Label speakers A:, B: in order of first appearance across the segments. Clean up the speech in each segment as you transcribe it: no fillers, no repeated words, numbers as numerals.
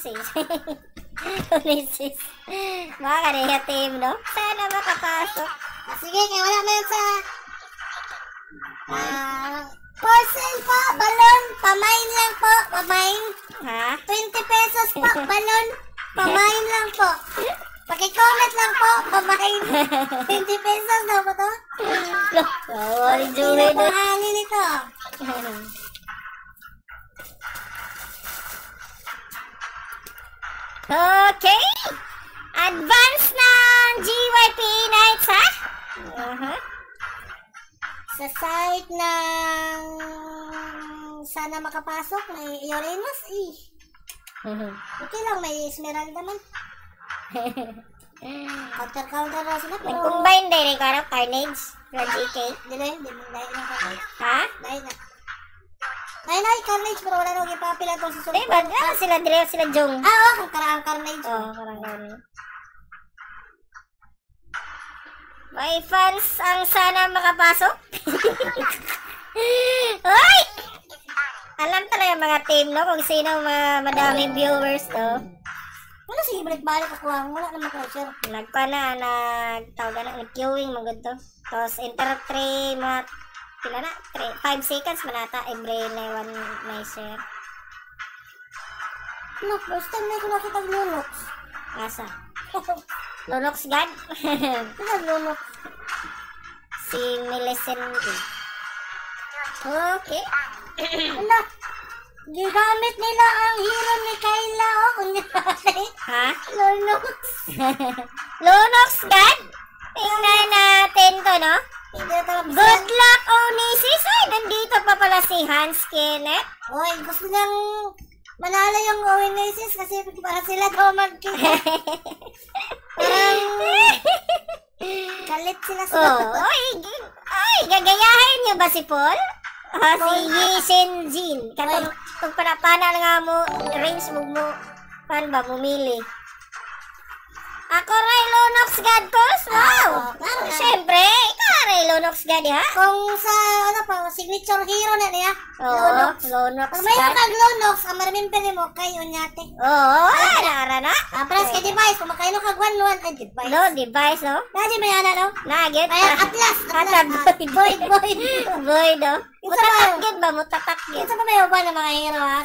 A: Onisis. Onisis. Mga kaniya team, no? Sana makapasok.
B: Sige, kaya wala na yun sa... for sale po, balon. Pamain lang po, pamain.
A: Ha?
B: 20 pesos po, balon. Pamain lang po. Paki-comment lang po, pamain. 20 pesos daw po to.
A: Oh, Julie
B: Sino po hangin ito?
A: Okay. Advance ng GYP Nights, ha?
B: Sa site ng... Sana makapasok, may Uranus eh. Okay lang, may Esmeralda man. Counter na sila, pero...
A: Nag-combine din rin ka Carnage, Red GK.
B: Dili na ka.
A: Ha?
B: Dahil na. Carnage, pero wala nang ipapila itong susunod.
A: Eh, ba't na sila Dre, sila Jong?
B: Oo, kung karaang Carnage.
A: Oo, parang gano'n. May fans ang sana makapasok. Hoy! Alam talaga mga team, no? Kung sino madaming viewers, no?
B: Wala, sige, balik-balik ako. Wala naman pressure.
A: Nagtawag na, nag-queuing, magod to. Tapos, enter 3, mga, pila na, 5 seconds manata, every na one may share.
B: No, first time na ko nakita ang Lunox.
A: Asa? Lunox God?
B: Ano Lunox?
A: Si Millicent. Okay.
B: Ano? Gigamit nila ang hero ni Kayla, oh. Kunyari.
A: Ha?
B: Lunox.
A: Lunox God? Tingnan natin to, no?
B: Hindi na talaga.
A: Good luck, Onisis. Ay, nandito pa pala si Hans Kenneth.
B: Oy, gusto niyang manalo yung Oasis kasi para sila daw magkita. Parang galit sila sa...
A: Oh, ay, gagayahin niyo ba si Paul? Si Yi Shenjin. Kung panapana nga mo, range mo, paano ba, mumili? Ako rin, Lunox God Pulse? Wow! Siyempre, ikaw rin, Lunox God, ha?
B: Kung sa, ano pa, signature hero na niya.
A: Oo, Lunox
B: Pag may
A: God.
B: kag Lunox, ang maramimper mo kay Unyate.
A: Oo, ara na.
B: Paras kay device, kung makaino kag 1-1, ay device.
A: No, device, no?
B: Dadi may ana, no?
A: Nagit.
B: Ay, Atlas.
A: Void.
B: Void.
A: Void, no? Mutatakgid ba? Mutatakgid.
B: Ito pa may uba ng mga hero, ha?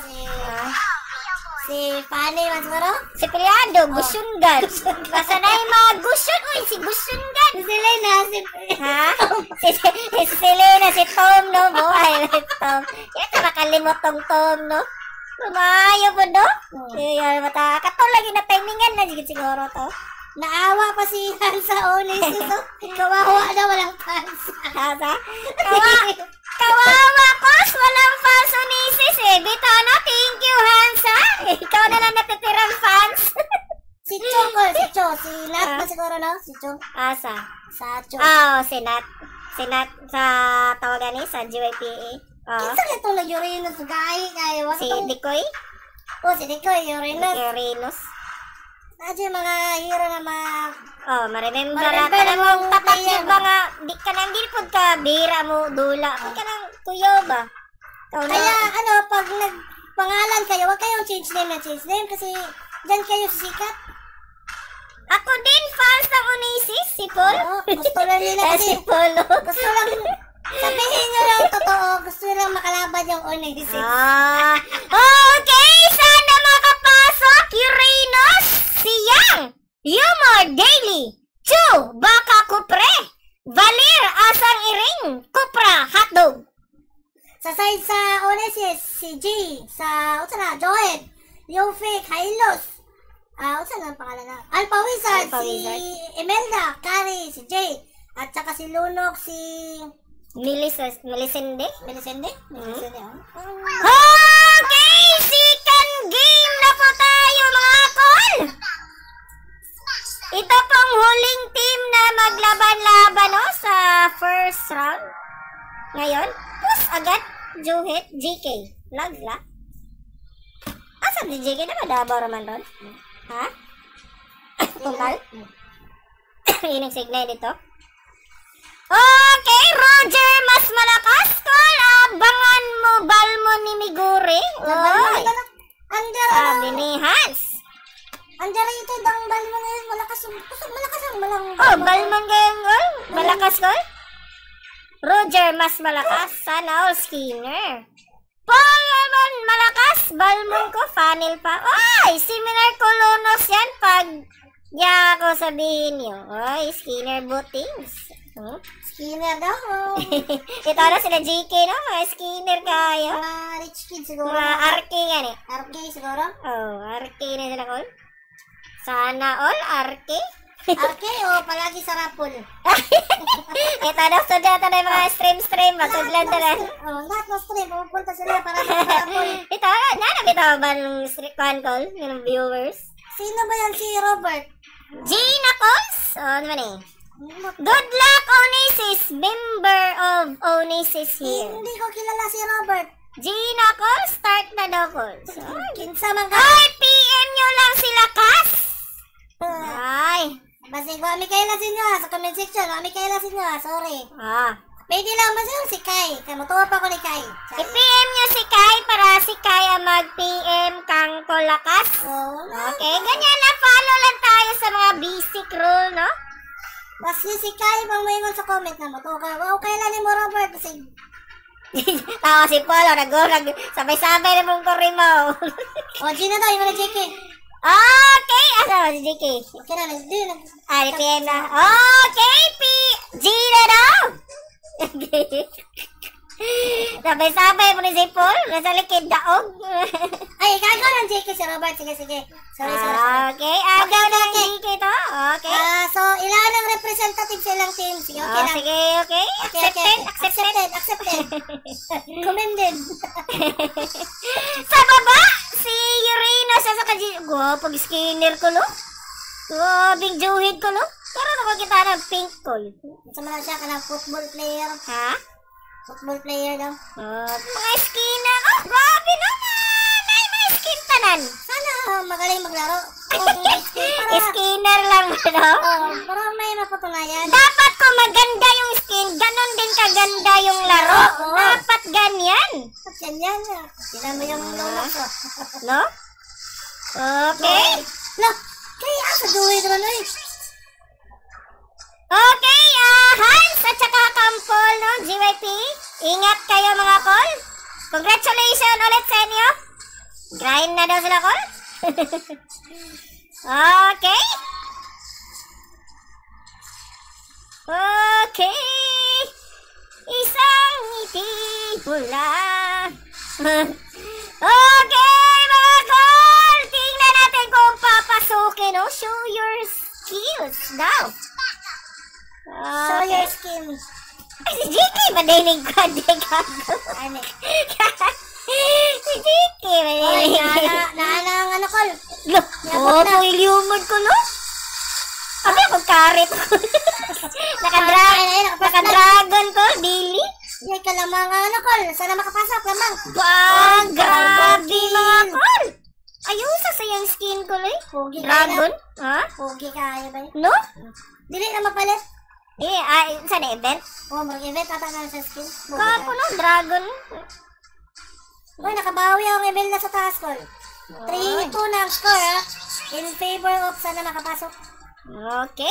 B: Si Fanny man siguro?
A: Si Piliado, Gusyungan. Basta na yung mga Gusyon. Uy, si Gusyungan.
B: Si Selena,
A: Ha? Si Selena, si Tom, no? Buhay na si Tom. Ito makalimot tong Tom, no? Lumayo po, no? Yan, mata. Katulad yung na-timingan na siguro to.
B: naawa pa si Hansa Onis. Kawawa na walang fans.
A: Hansa? Kawawa kos, walang fans Onisis eh. Bito na, thank you Hansa. Ikaw na lang natitirang fans.
B: Si Cho, si Nat pa siguro, no? Si Cho.
A: Asa?
B: Sa Cho.
A: Si Nat. Si Nat sa tawagan ni sa GYPA.
B: Kinsa na itong nag-Uranus? Kayo.
A: Si Dikoy.
B: Si Dikoy, Uranus.
A: Uranus.
B: Nadyo yung mga hero na
A: Ma-remember na mong tatak yung mga, di ka nang gilpod ka, bira mo, dula. Di ka nang tuyo ba?
B: Kaya, pag nagpangalan kayo, huwag kayong change name kasi dyan kayo sikat.
A: Ako din, fans ng Onisis, si Paul.
B: Gusto lang nila kasi.
A: Si Paul.
B: Gusto lang, sabihin nyo lang totoo, gusto lang makalaban yung Onisis.
A: Okay, sana makapasok, Uranus, siyang, Humor Daily, Chu, Baka Kupre, Valir, Asang Iring, Kupra, Hotdog.
B: Sa side sa Onisis, si G, sa, Joed, Yufi, Kailos, na pangalan na? Alpha Wizard, si Imelda, Kari, si Jay, at saka si Lunok, si...
A: Melisende?
B: Okay,
A: second game na po tayo mga kol! Ito pong huling team na maglaban-laban sa first round. Ngayon, push agad, Juhit, GK. Lagla. Asan si GK na madabaw naman doon? Ha? Tungkal? Ining signal dito. Okay, Roger, mas malakas kol. Abangan mo, Balmo ni Miguri. Sabi ni Hans.
B: Underrated ang Balmon ngayon. Malakas ang malang.
A: Oh, Balmon kayong gol? Malakas gol? Roger, mas malakas. Sana all Skinner. Paul naman, malakas. Balmon ko, funnel pa. Ay, seminar Colonos yan pag ako sabihin nyo. Ay, Skinner Bootings.
B: Skinner daw.
A: Ito na sila GK, no? Mga Skinner kayo.
B: Rich kid siguro.
A: Mga RK yan eh.
B: RK siguro.
A: Oh, RK na sila call. Sana all RK.
B: RK o palagi sa rapol.
A: Ito na, student na yung mga stream. Matudlan na lang.
B: Lahat ng stream. Pupunta sila para sa rapol.
A: Ito, nanabito ba ng stream call? Yung viewers?
B: Sino ba yan si Robert?
A: Gina Calls? Ano man eh? Good luck, Onasis! Member of Onasis here.
B: Hindi ko kilala si Robert.
A: Gina Calls, start na daw calls.
B: Kinsa man ka?
A: Ay, PM nyo lang sila, Kas! Ay.
B: Basi ko, Mikaela sinyo sa comment section. Mikaela sinyo sorry. Pwede lang ba si Kai? Kaya matuwa pa ko ni Kai.
A: I-PM nyo si Kai para si Kai ang mag-PM kang kolakas. Okay, ganyan na. Follow lang tayo sa mga basic rule, no?
B: Basi si Kai bang maingon sa comment na mo. Okay lang ni mo, Robert. Kasi
A: tawa si Polo, sabay-sabay na mong kurimaw.
B: Gina daw, yung mga JK.
A: Okay, asa si JK?
B: Okay na,
A: PM na. Okay, Gina daw. Sabay-sabay mo ni si Paul, nasa likid daog.
B: Ay, gagaw ng JK si Robert. Sige. Sorry.
A: Okay, agaw na ng JK to. Okay.
B: So, ilan ang representative sa ilang team? Sige, okay lang.
A: Sige, okay. Accepted.
B: Commended.
A: Sa baba, si Urino sa kajin. Pag Skinner ko, no? Big Juhid ko, no? Pero nakakita ng pink ko.
B: Sama na siya ka ng football player.
A: Ha?
B: Football player daw.
A: Mga Skinner. Grabe naman. Ay, mga skin tanan.
B: Sana magaling maglaro.
A: Skinner lang, no?
B: Para may mapatunayan.
A: Dapat kung maganda yung skin, ganon din kaganda yung laro. Dapat ganyan.
B: Ganyan. Sila mo yung lulok.
A: No? Okay.
B: No. Kaya sa duwi naman eh.
A: Okay, Hans at saka Kampol, no? GYP. Ingat kayo mga call. Congratulations ulit sa inyo. Grind na daw sila call. Okay. Okay. Isang ngiti pula. Okay, mga call. Tingnan natin kung papasukin, no? Show your skills daw.
B: Show your skin.
A: Ay, si JK, madinig ko.
B: Ano?
A: Si JK, madinig.
B: Naana ang ano, Col.
A: Ilumod ko, no? Sabi ako, karit ko. Naka-dragon ko, Billy.
B: Ay, kalamang ano, Col. Sana makapasok, lamang.
A: Grabe, mga Col. Ayusa sa yung skin ko, eh. Dragon? Ha?
B: Pogi kaya ba?
A: No?
B: Dili na mapalit.
A: Saan na event?
B: Mag-event ata na sa skin.
A: Kapo, no? Dragon.
B: Uy, nakabawi ang email na sa taas, Col. 3-2 na ang score, ha? In favor of sana makapasok.
A: Okay.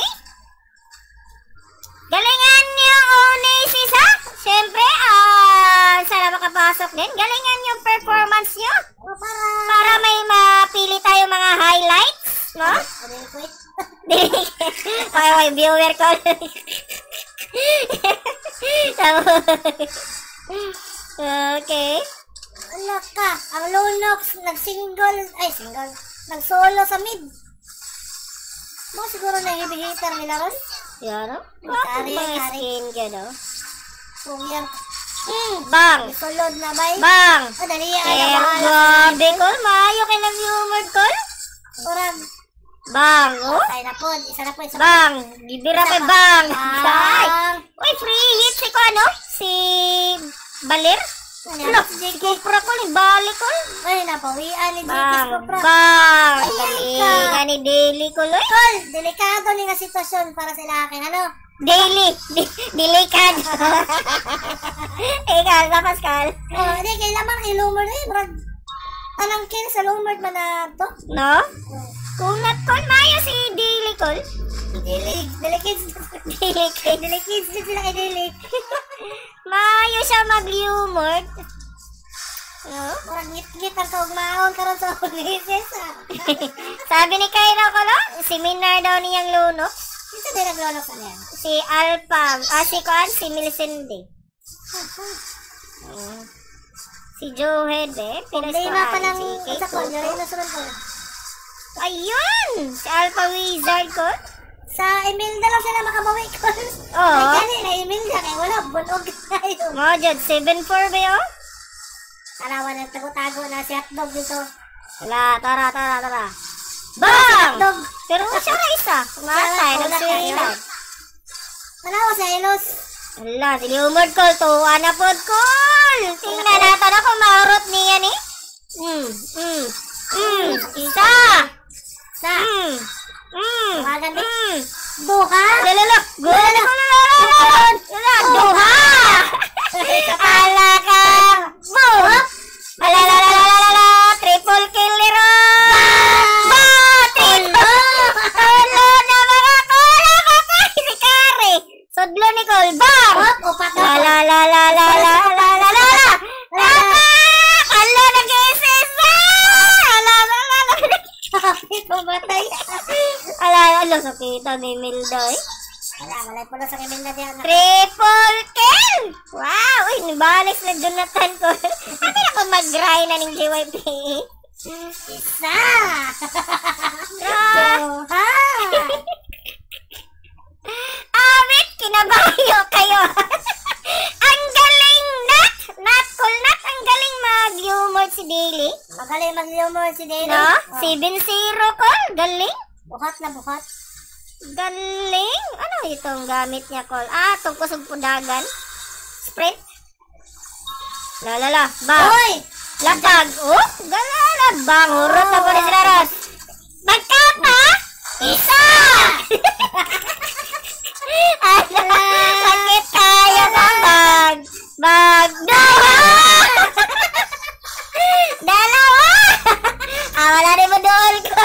A: Galingan niyo, Onasis, ha? Siyempre, sana makapasok din. Galingan yung performance niyo. Para may mapili tayo mga highlights, no? May viewer ko. Okay.
B: Ano ka? Ang Lunox nag-solo sa mid. Mo siguro na heavy-hitter nila ron.
A: Yan, no? Bakit mga skin ka, no?
B: Kung yan.
A: Bang!
B: Sulod na bay.
A: Bang!
B: Dali ay
A: Grabe, Col. Maayo kay ng viewer, Col.
B: Orang.
A: Bang, oh?
B: Ay na po. Isa na po.
A: Bang! Gibira kay Bang!
B: Bang!
A: Uy, free hit si ko, ano? Si Balir? Ano? Si Kupra ko, ni Bali ko.
B: Ay, napawian ni JK
A: Bang!
B: Kupra.
A: Bang! Galingan ni Daily ko, loy.
B: Col, delikado ni nga sitwasyon para sa akin. Ano?
A: Daily! Delikad! Ikaw, sa Pascal.
B: Hindi, kailangan kay Lumard eh. Anong kill sa Lumard man na to?
A: No? Kunat Col, mayo si Daily Col.
B: Dili kids. Dili kids din sila kay Dili.
A: Mayo siya mag-humor. No?
B: Murag ngit-ngit ang kaugmaon karon sa Onesis.
A: Sabi ni Kyra Col, seminar daw niyang lunok.
B: Ito din naglolok sa niyan.
A: Si Alpam, si Kuan, si Millicente. Si Johed,
B: Problema pa ng isa ko, yung nasunod ko.
A: Ayun! Si Alpha Wizard ko.
B: Sa Imelda lang sila makabawi ko.
A: Oo.
B: Ay, gani na Imelda, kaya wala, bunog tayo.
A: Mga dyan, 7-4 ba yun?
B: Tarawan ng tago-tago na si hotdog dito.
A: Wala, tara. Bang!
B: Hotdog.
A: Pero siya na isa. Matay, nagsulilan.
B: Manawa sa Elos.
A: Wala, si Humor Col, tuwa na po Col. Tingnan natin ako, maurot niya ni. Isa.
B: Tawagan din. Duha.
A: Lalala. Duha. Ala ka. Buhap. Alalalala. Triple kill ni Ron. Triple. Tolo na mga kola. Kapay si Kari. Sudlo ni Col. Bang.
B: Upat na.
A: Alalalala. Ala nag-isis.
B: Pumatay.
A: Ala, sakita ni Milda eh.
B: Wala po na sa Imelda diyan.
A: Triple kill! Wow! Uy, nabalik na Jonathan ko. Sabi na ko mag-gry na ng JYP.
B: Isa.
A: Duha. Amit, kinabayo kayo. Ang galing nat! Cool nat! Ang galing mag-humor si Daily.
B: Magaling mag-humor si Dele.
A: No? 7-0 Col. Galing.
B: Buhat na buhat.
A: Galing. Ano itong gamit niya, Col? Itong kusog pudagan. Sprint. Lalala. Bang.
B: Hoy!
A: Lapag. Galala. Bang. Hurot na po rin sila, Ros. Magkapa. Isa. Sakit tayo ng bag. Duha. Dalawa. Wala rin mo doon ko.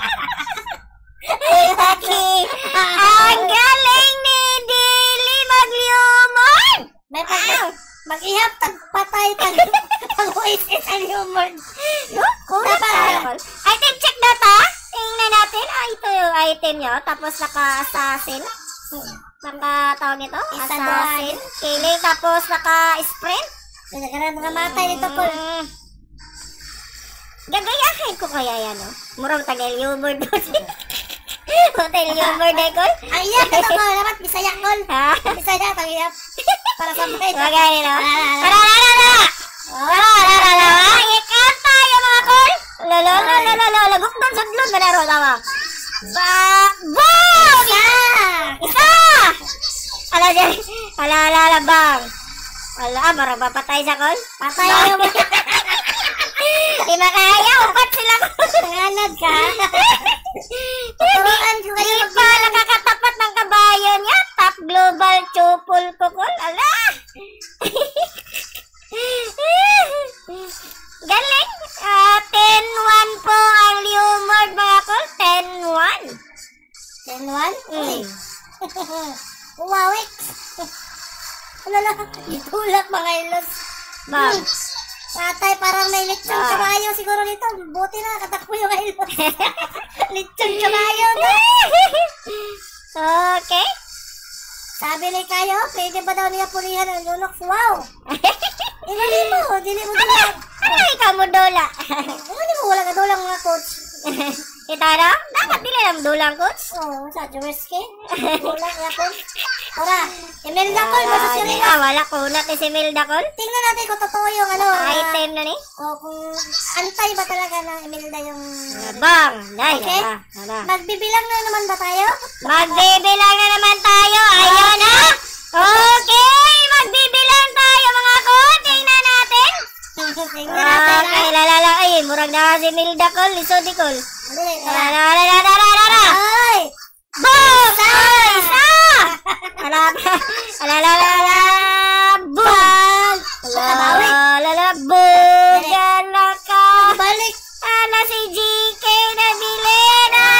A: Ang galing ni Dili mag-humor.
B: May mag-ihap patay tag OSS ang humor.
A: No? Kuna pa. Item check data. Tingnan natin. Ito yung item nyo. Tapos naka-assassin. Naka-tawag nito? Assassin. Killing. Tapos naka-sprint.
B: Nagkaroon mga matay nito po.
A: Gagayahin ko kaya yan, no? Murang tagal humor doon. Hotel humor day, Col.
B: Ayan, ito ko. Dapat Bisaya, Col.
A: Ha?
B: Bisaya, tag-ihap. Para sa mga ito.
A: Bagay, no? Ikat tayo, mga Col. Lagok doon, sudlod. Manaro, tama. Boom! Isa! Ala, bang. Marang papatay sa Col.
B: Patay yung
A: Di makaya, upat sila ko.
B: nanganad ka. Tuturuan ko kayo
A: Di pa nakakatapat ng kabayo niya. Top global chupol ko, Col. Ala! Galing. 10-1 po ang humor, mga Col. 10-1.
B: 10-1? Uwawik. Wala itulak mga ilos.
A: Bang.
B: Patay, parang may lechon kabayo siguro nito. Buti na nakatakbo yung ilos. Lechon kabayo.
A: Okay.
B: Sabi ni Kayo, pwede ba daw niya pulihan ang lunok? Wow! Ingali mo, dili mo dula.
A: Ay, kamu dola.
B: Ingali mo, wala ka dulang mga coach.
A: Kita na? Dapat dili lang dulang, Coach.
B: Oo, sa Jeweski. Dulang nga coach. Tara, Imelda Col, versus yung ilos.
A: Wala ko natin si Milda, Col.
B: Tingnan natin kung totoo yung
A: Item na ni.
B: o kung antay ba talaga ng Imelda yung...
A: Bang! Dahil,
B: Okay. Magbibilang na naman ba tayo?
A: Magbibilang na naman tayo. Ayun na. Okay, magbibilang tayo, mga Col. Tingnan natin.
B: Tingnan natin.
A: Okay, lalala. Ay, murag na si Milda, Col. Lisod ni Col.
B: Tara.
A: Lalala.
B: Ay!
A: Boom! Isa! Alalala! Boom! Alalala! Boom! Gala ka!
B: Balik!
A: Ana si GK na bili na!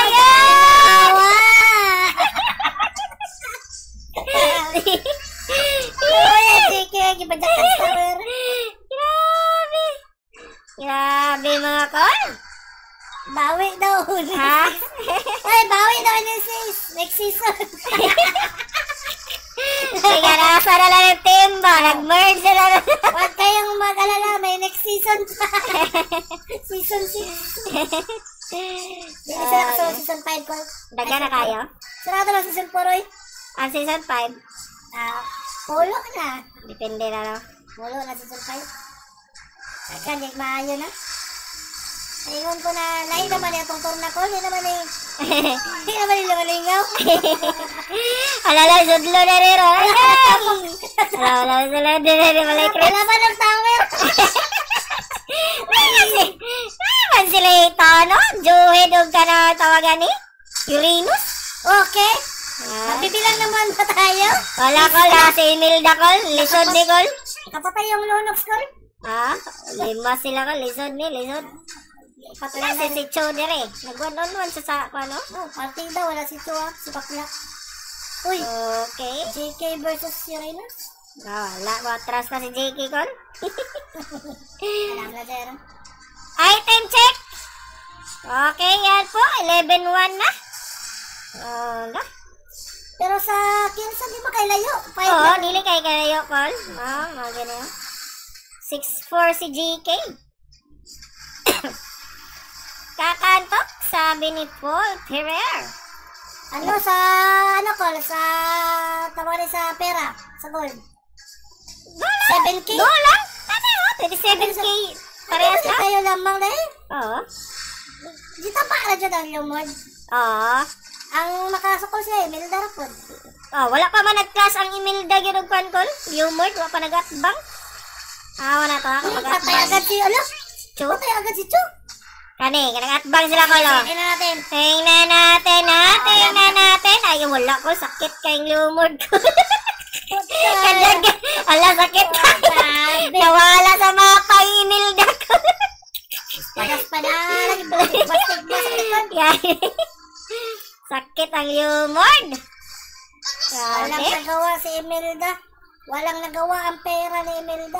B: Onesis. Next season.
A: Kaya nasa na lang yung team ba? Nag-merge na lang.
B: Huwag kayong mag-alala. May next season pa. Season 6. Hindi na sila kasama season 5 ko.
A: Daga na kayo?
B: Sarado na season 4 oy.
A: Ang season 5?
B: Pulo na.
A: Depende na lang.
B: Pulo na season 5. Kanya, maayo na. Ayun ko na, lain naman itong turn na ko. Hindi naman yung lumalingaw.
A: Alala, sudlo na rin. Alala, sudlo na rin. Malay Chris.
B: Wala ba ng tower?
A: Naman sila ito, no? Juhed o ka na tawagan ni Uranus.
B: Okay. Mabibilang naman ba tayo?
A: Wala ko na si Imelda Col. Lisod ni Col.
B: Kapatay yung Lunox ko.
A: Lima sila ka. Lisod ni, lisod.
B: Patay
A: Kasi
B: na
A: si Cho dire. Nag-1-on-1 sa ano?
B: partida, wala si Chua, si Pakla. Uy,
A: Okay.
B: JK versus Uranus.
A: Wala. Matras na si JK Col.
B: Alam na dyan.
A: Item check. Okay, yan po. 11-1 na. Wala.
B: Pero sa Kinsa, di ba kay layo?
A: Oo, dili kay kayo, Col. Mga ganyan. 6-4 si JK. Kakantok, sabi ni Paul Ferrer.
B: Ano sa, sa, tawari sa pera, sa gold.
A: Dola.
B: 7K?
A: Dola. Ano yun? 27K. Parehas
B: Ano
A: na?
B: kayo lamang na eh?
A: Oo.
B: Di tapa na dyan ang lumod.
A: Oo.
B: Ang makasakol siya eh, Melda Rapod.
A: Wala pa man nag-class ang Imelda Ginugpan, Col. Humor, wala pa nag-atbang. Wala to.
B: Patay agad si,
A: Chu?
B: patay agad si Chu.
A: Kani, nag-atbang sila, Col.
B: Tingnan natin.
A: Tingnan natin. Ay, wala ko. Sakit kayong lumod ko. Kadag, ala, sakit kayo. Nawala sa mapa yung Imelda ko.
B: Pagas pa na. Bastig-bastig.
A: Yan. Sakit ang lumod.
B: Walang nagawa si Imelda. Walang nagawa ang pera ni Imelda.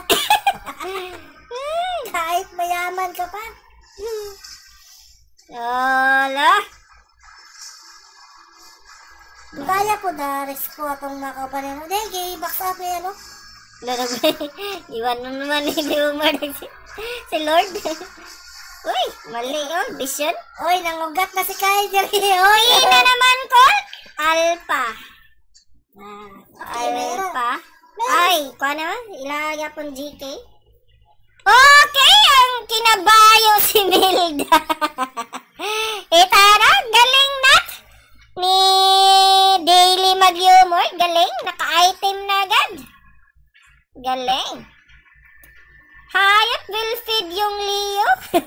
B: Kahit mayaman ka pa.
A: Ala.
B: Kaya ko na risk ko atong makapanin. Hindi, kay box up eh, ano?
A: Iwan mo naman ni Lumod si Lord. Uy, mali oh, vision.
B: Oy, nangugat na si Kaiser.
A: Uy, na naman, Col. Alpha.
B: Meron.
A: Alpha. Ay, kuha naman. Ilagay pong GK. Okay, ang kinabayo si Melda. Itara, galing na. Ni Daily Mag-Humor, galing. Naka-item na agad. Galing. Hayop will feed yung Leo.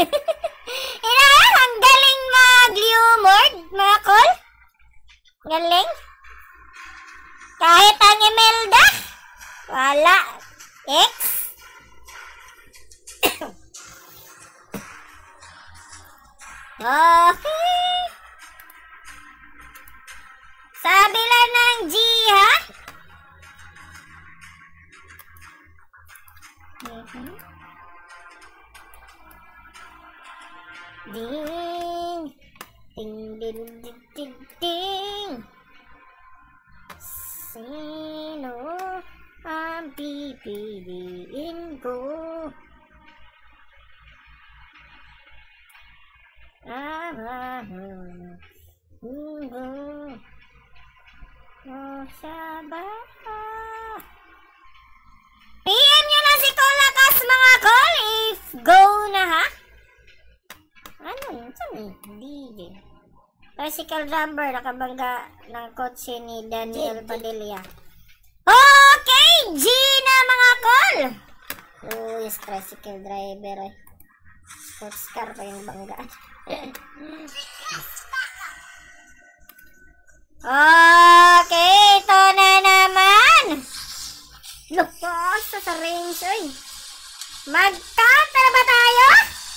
A: Ang galing mag-humor, mga Col. Galing. Kahit ang Imelda, wala. X. Okay. Sabi lang ng G, ha? Ding. Ding, ding, ding, ding, ding. Sino ang pipiliin ko? PM nyo na si Colakas, mga Col, if go na, ha? Ano yun? Saan hindi? Bicycle jumper, nakabangga ng kotse ni Daniel Padilla. Okay, G na, mga Col! Oh, yes, tricycle driver, eh. Sports car pa yung bangga. Okay, ito na naman. Lupos sa range, oy. Magkatara ba tayo?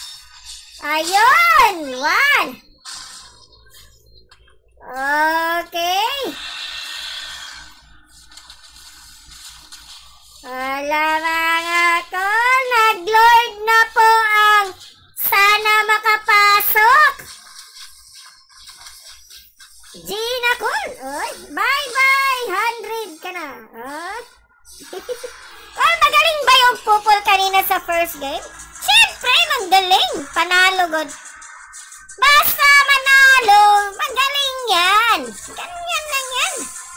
A: Ayun, 1. Okay. Alam ako, nag-Lord na po ang sana makapasok. Gina Cole. Oy, bye-bye. 100 ka na. Well, magaling ba yung pupol kanina sa first game? Siyempre, magaling. Panalo god. Basta manalo, magaling yan. Ganyan lang yan.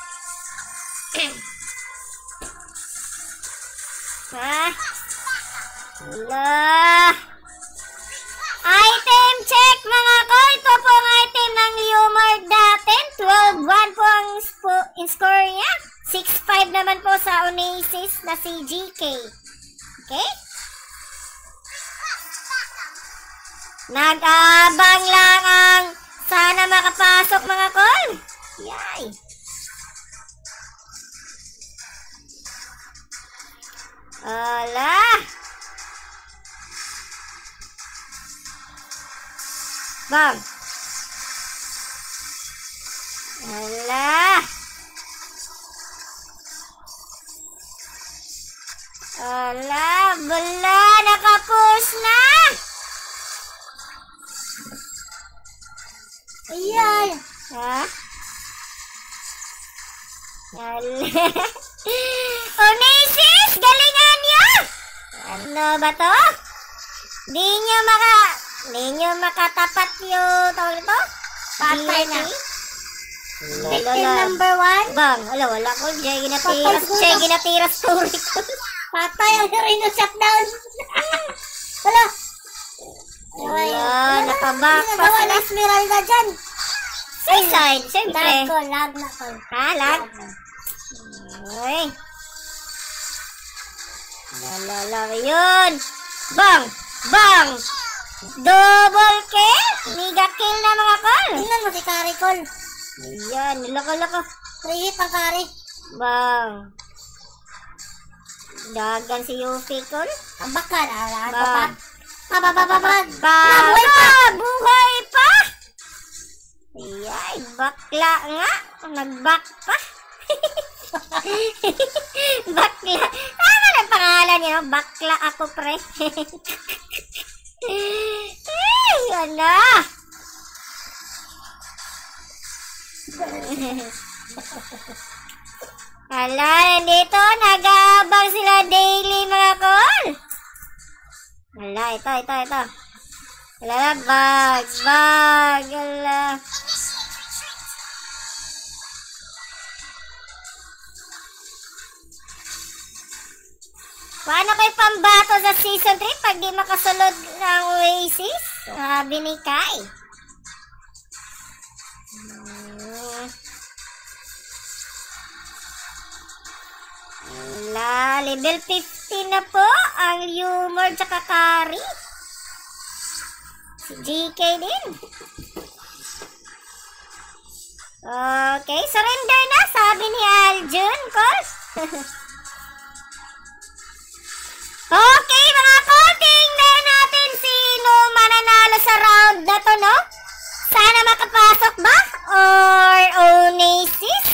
A: Ala. Item check mga koy. Ito po ang item ng Lumard natin. 12-1 po ang score niya. 6-5 naman po sa Oasis na si GK. Okay? Nag-abang lang ang sana makapasok mga koy. Yay! Ala! Bang! Ala! Ala! Bala! Nakapush na!
B: Ayan.
A: Ha? Ala! Oasis! Galingan niyo! Ano ba to? Di nyo makatapat yung tawag ito?
B: Patay na. Victim
A: Lala.
B: number 1.
A: Bang, wala ko. Diyan ginatira story ko.
B: Patay ang Rhino shutdown. Wala.
A: Wala, nakabak pa
B: Nagawa
A: sila.
B: na Esmeralda dyan.
A: Suicide, siyempre.
B: Lag na ko.
A: Ha, lag? Uy. Lala, yun. Bang! Bang! Double kill! Mega kill na mga kol.
B: Tingnan mo si Kari Col.
A: Yan, loko.
B: 3 hit ang Kari.
A: Bang! Dagan si Yuffie kol.
B: Ang bakal.
A: Bang!
B: Pababababag.
A: Bang!
B: Buhay pa.
A: Buhay pa! Yay, bakla nga. Nag-back pa. Bakla. Ano ang pangalan niya? Bakla ako, pre. Yan na. Hala, nandito. Nag-aabang sila daily, mga kol. Hala, ito. Hala, bag. Hala. Paano kayo pambato sa season 3 pag di makasulod ng Oasis? Sabi ni Kai. Wala, level 50 na po ang Lumard tsaka Kari. Si GK din. Okay, surrender na, sabi ni Aljun, Kol. Okay, mga kol, tingnan natin sino mananalo sa round na to, no? Sana makapasok ba? Or Oasis?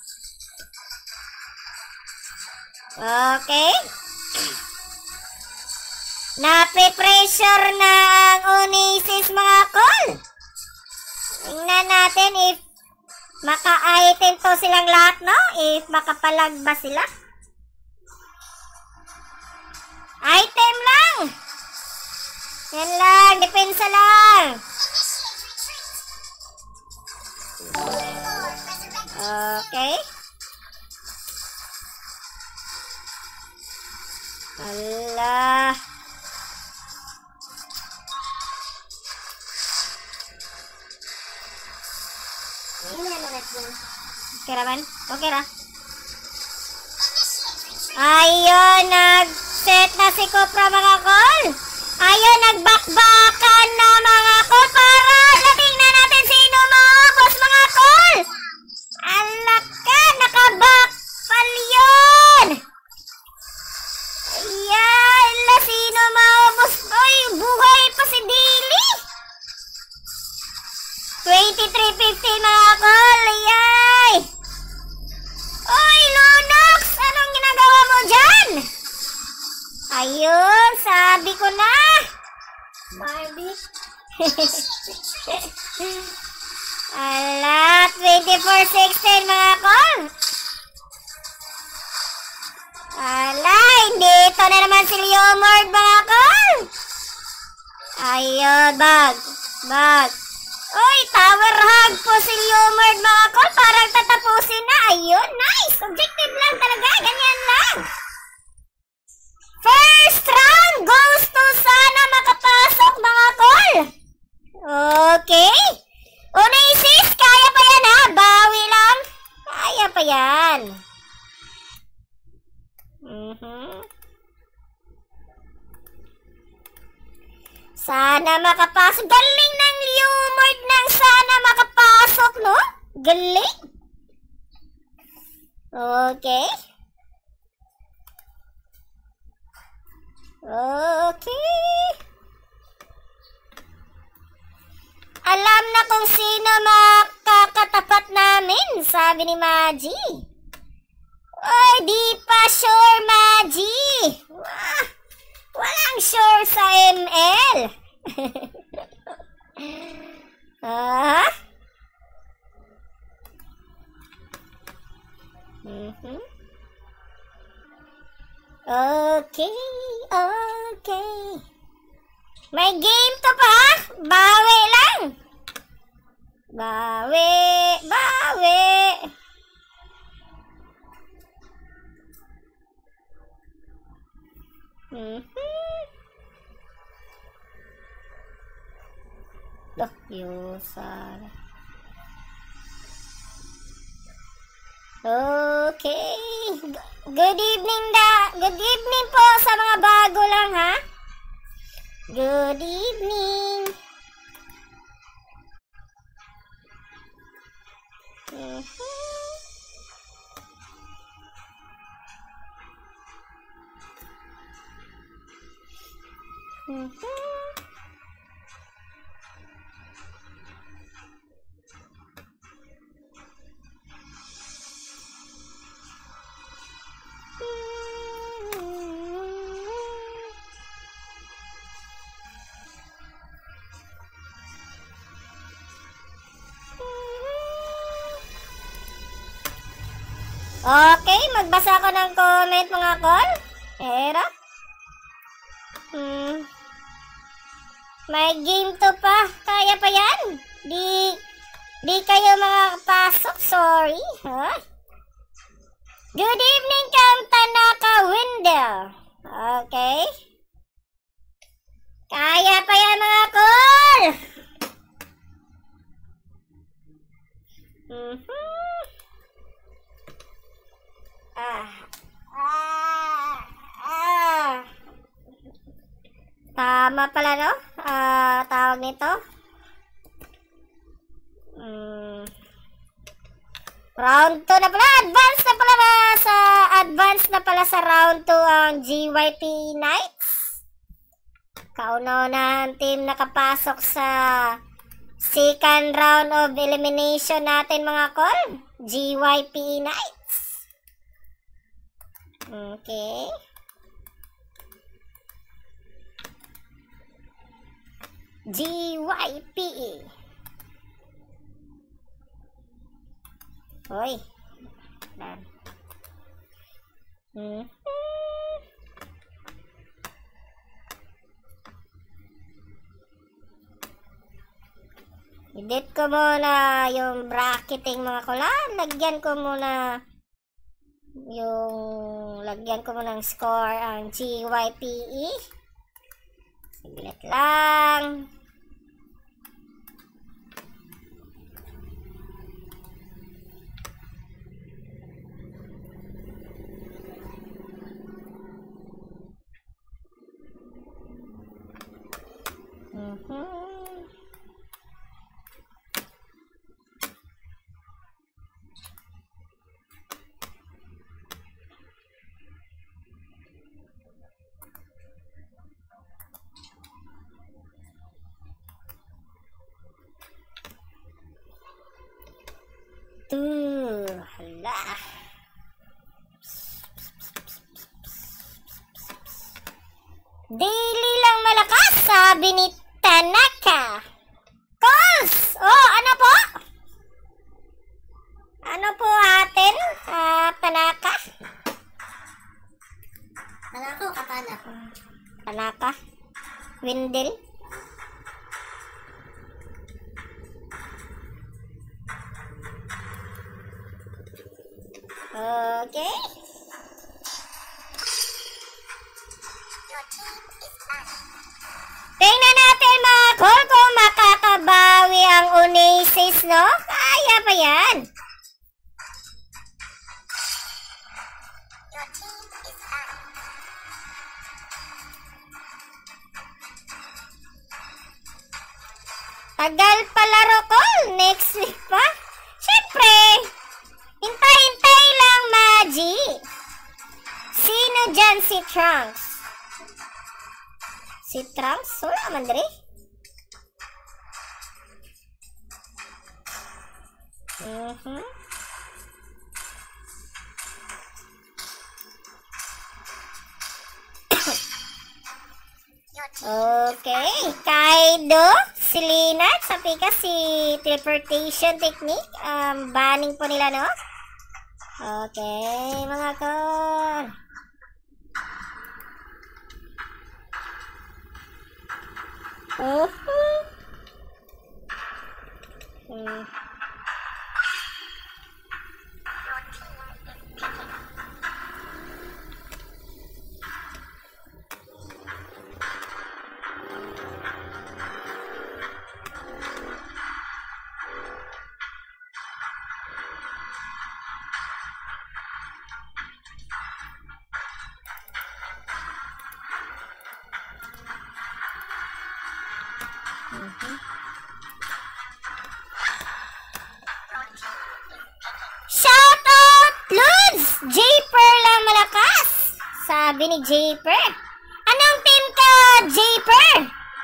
A: Okay. Nape-pressure na ang Oasis, mga kol. Tingnan natin if maka-item to silang lahat, no? If makapalag ba sila? Item lang! Yan lang, depensa lang. Okay. Allah. Okay ra man? Okay ra. Ayun, nag-set na si Kopra, mga kol. Ayun, nagbakbakan na, mga kol. Para tingnan natin sino maubos, mga kol. Alak ka, nakabakpal yun. Ayan, sino maubos? Ay, buhay pa si Dilly. 2350, mga kol. Ayay. Oy, Lunox! Anong ginagawa mo dyan? Ayun, sabi ko na.
B: Barbie.
A: Ala, 2350 you for 16 mga kol. Alay, dito na naman si Leomord mga kol. Ayun, bag. Uy, tower hug po si Leomord mga kol. Parang tatapusin na. Ayun, nice. Objective lang talaga. Ganyan lang. First round goes to sana makapasok mga kol. Okay. Oasis, kaya pa yan ha. Bawi lang. Kaya pa yan. Sana makapasok. Galing ng Leomord ng sana makapasok, no? Galing. Okay. Alam na kung sino makakatapat namin, sabi ni Maji. Oy, di pa sure, Maji. Walang sure sa ML. Okay. May game to pa? Bawi lang. Bawi. Loh, Yusan. Okay. Good evening po sa mga bago lang ha. Good evening. Okay, magbasa ko ng comment mga kol. Era. May game to pa. Kaya pa yan. Di kayo makapasok. Sorry. Huh? Good evening, Kang Tanaka Wendell. Okay. Kaya pa yan mga kol. Tama pala, no? Tawag nito. Round 2 na pala. Advance na pala sa round 2 ang GYP Knights. Kauna-unahang team nakapasok sa second round of elimination natin mga kol. GYP Knights. Okay. GYP. Hoy. Edit ko muna yung bracketing mga kulan. Lagyan ko muna ng score ang GYPE. Saglit lang. Hala. Daily lang malakas, sabi ni Tanaka. Calls! Oh, ano po? Ano po atin? Panaka?
B: Panako, katana.
A: Panaka? Windel? Okay. Tingnan natin mga kol kung makakabawi ang Oasis, no? Kaya pa yan. Tagal palaro kol. Next week pa. Siyempre, hintay-hintay lang, Maji. Sino dyan si Trunks? Si Trunks? Wala man diri. Okay. Kaido, si Lina, sa pika si teleportation technique. Banning po nila, no? Okay, mga kol. Shout out, Lods! Japer lang malakas. Sabi ni Japer. Anong team ka, Japer?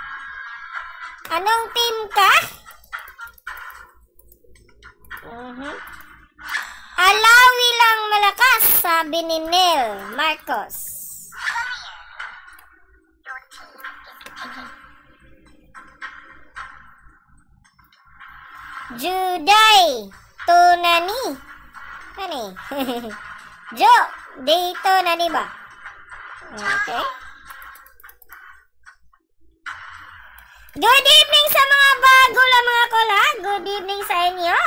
A: Anong team ka? Alawi lang malakas, sabi ni Neil Marcos. Juday Tunani. Ano Jo, dito nani ba? Okay. Good evening sa mga bago lang mga kola. Good evening sa inyo.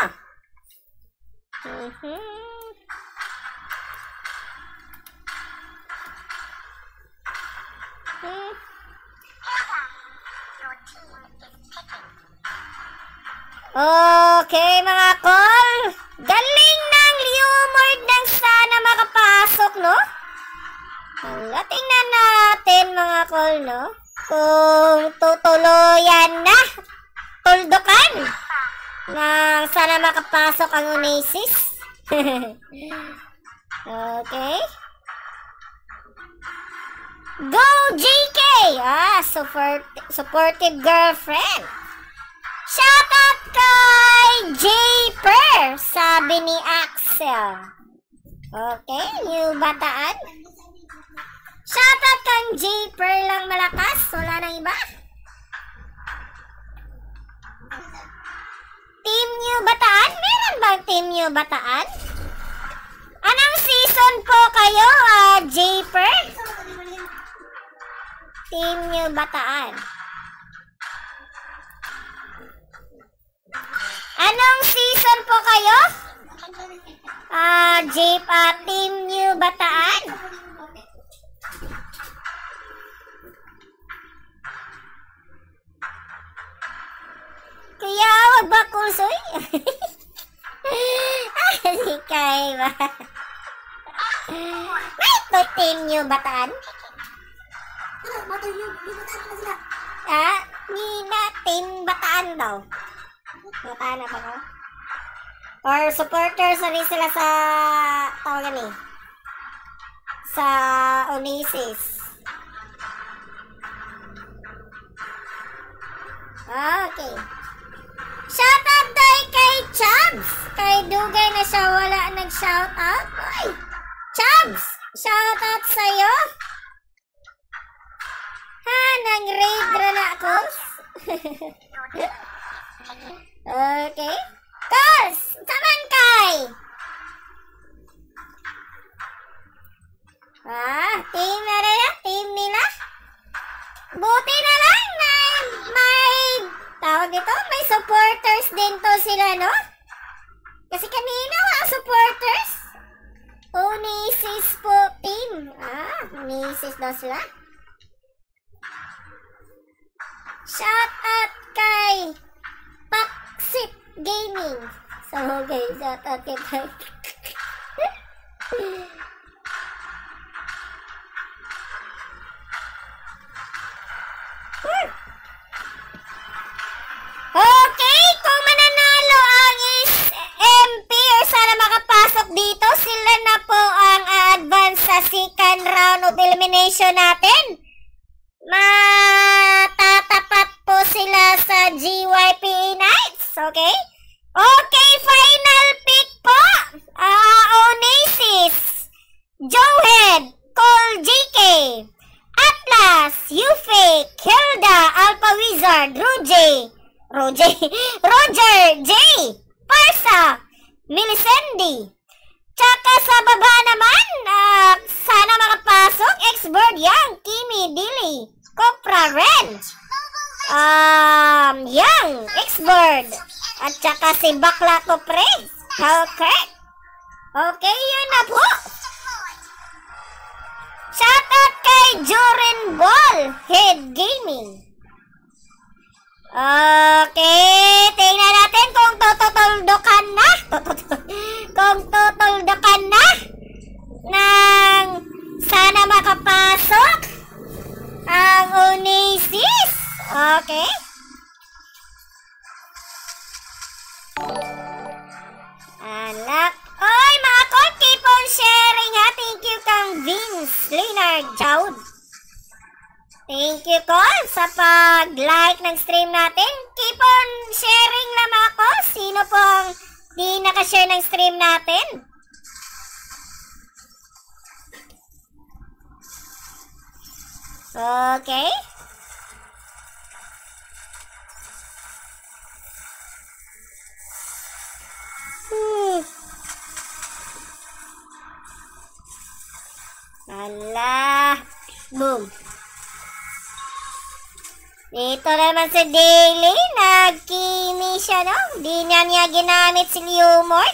A: Okay mga kol. Galing ng Leomord nang sana makapasok, no? Tingnan natin mga kol, no? Kung tutuluyan na. Tuldukan. Nang sana makapasok ang Oasis. Okay. Go JK! Supportive girlfriend. Shoutout kay Japer, sabi ni Axel. Okay, new bataan. Shoutout kang Japer lang malakas. Wala nang iba. Team new bataan? Meron bang team new bataan? Anong season po kayo, Japer? Team new bataan. Anong season po kayo? Team New Bataan? Kaya wag ba kusoy? Kay ba? May ito Team New Bataan? Nina Team Bataan daw. Bataan na ba ko? Or supporters na rin sila sa tawagan eh. Sa Oasis. Okay. Shoutout tayo kay Chubbs. Kay Dugay na siya wala nag-shoutout. Ay, Chubbs! Shoutout sa'yo. Nag-raid na ako. Okay. Kors! Saman kay? Misis daw sila. Shout out kay Paksit Gaming. So, okay, shout out kay Okay, kung mananalo ang SMP or sana makapasok dito, sila na po ang advance sa second round of elimination natin. Matatapat po sila sa GYPA Knights, okay? Okay, final pick po. Onesis, Joehead, Cole JK, Atlas, Yufe, Hilda, Alpha Wizard, Roger J, Parsa, Milicendi. Tsaka sa baba naman, sana makapasok, X-Bird, Yang, Kimi, Dilly, Copra, Ren, Yang, X-Bird, at tsaka si Bakla Copre, okay. Okay, yun na po. Shoutout kay Joren Ball, Head Gaming. Okay, tingnan natin kung tututuldukan na. Kung tutuldukan na ng sana makapasok ang Onesis. Okay. Anak. Oy, mga kol, keep on sharing ha. Thank you kang Vince, Leonard, Jaud. Thank you, Col, sa pag-like ng stream natin. Keep on sharing lang mga Col. Sino pong di nakashare ng stream natin? Okay. Ala. Boom. Dito naman sa Daily, nagkimi siya, no? Di niya ginamit si Leomord.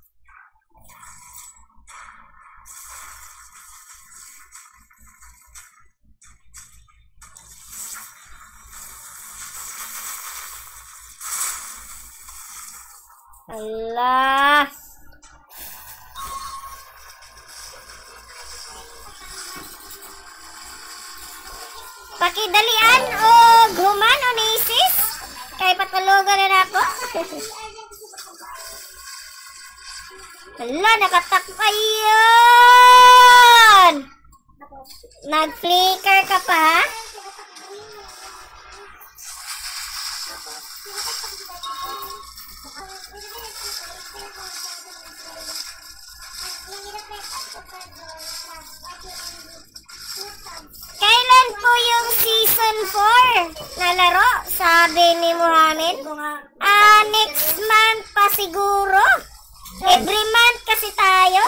A: Allah. Pakidalian o guman o Onesis. Kay patulugan na ako. Hala, nakatakpa yun. Nag-flicker ka pa, ha? Kailan po yung season 4 na laro? Sabi ni Muhammad. Next month pa siguro. Every month kasi tayo.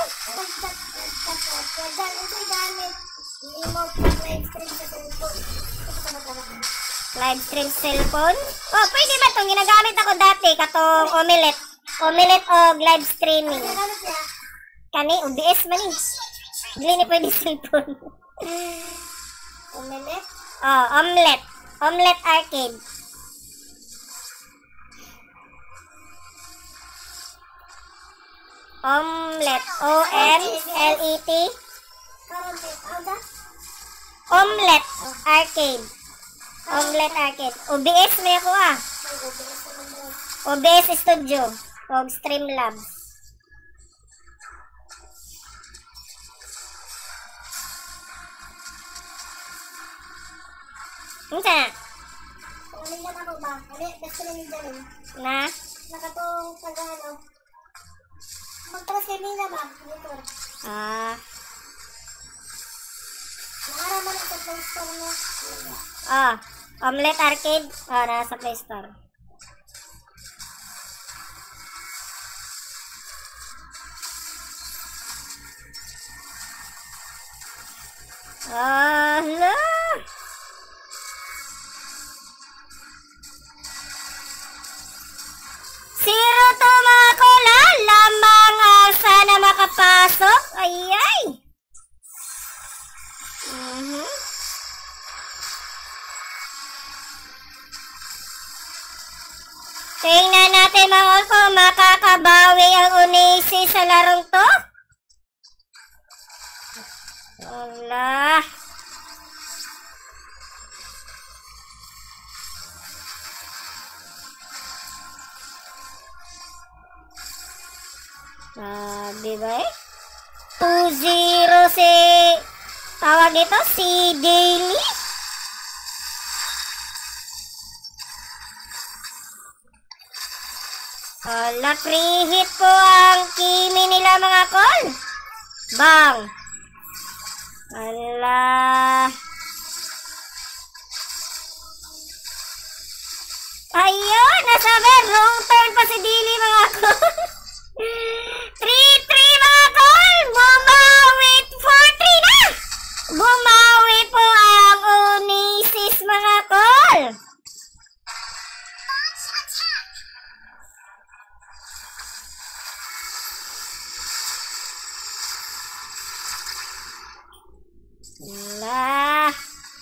A: Live stream cellphone? Oh, pwede ba itong ginagamit ako dati? Katong omelette. Omelette o live streaming. Kani, OBS man eh. Hindi na pwede cellphone.
B: Omelette?
A: Oh, omelette. Omelette arcade. Omelette. O-M-L-E-T. Omelette arcade. Omelette arcade. OBS may ako ah. OBS Studio. O Streamlabs. Unsa na?
B: Nalilan ako ba? Basta nalilan rin.
A: Na?
B: Nakatong pag-ano. Magtaras kay Mina ba? Dito. Nakaraman ako sa Play Store mo.
A: Omelette arcade. Nasa Play Store. Hala! Zero to mga kola. Lamang sana makapasok. Ayay! natin mga ko makakabawi ang Oasis sa larong to. Wala. Sabi ba eh? 2-0 si tawag ito si Daily. Wala, free hit po ang Kimi nila mga kol. Bang. Wala. Ayun, nasabi, wrong turn pa si Daily mga kol. 3-3 mga kol. Bumawi 4-3 na. Bumawi po ang Oasis mga kol. Wala.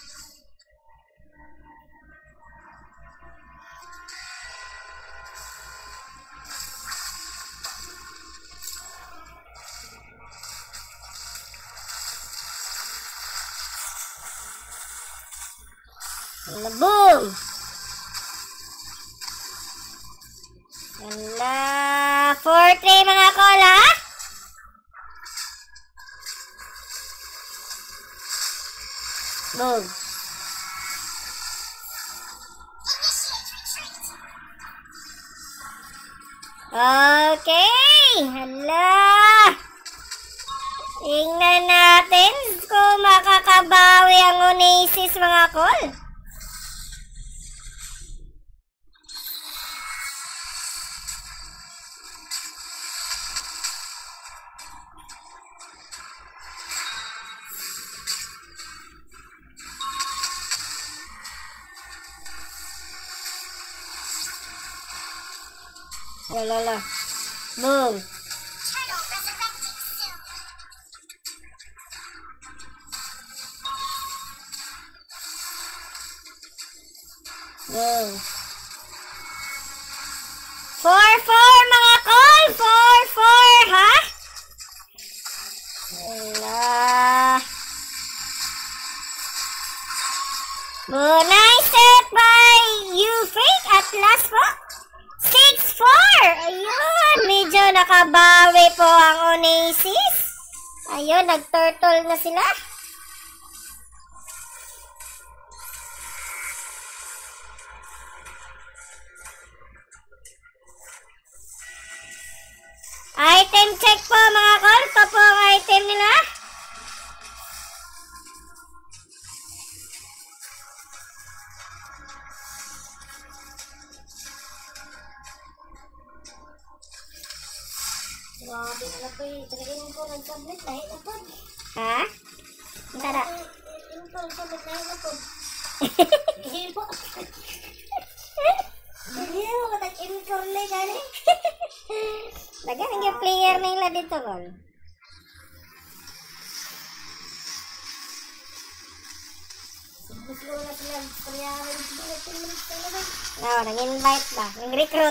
A: Boom! Wala. 4-3 mga kol ha? Boom. Okay. Hala. Tingnan natin kung makakabawi ang Oasis mga kol. Wala. Boom. Boom. 4-4 mga kol. 4-4 ha? Wala. Boom. Nice set by Ufake at last po. 6-4! Ayun, medyo nakabawi po ang Oasis. Ayun, nag-turtle na sila. Item check po mga kol. Ito po ang item nila.
B: Grabe na po eh. Talagang po nag-submit na ito po.
A: Ha? Tara.
B: Yung po nag-submit na ito po. Hindi po. Hindi mo matag-incur na gani.
A: Dagan yung player nila dito kol.
B: Gusto ko na sila karyahan.
A: Oo, nag-invite ba? Nag-recruit.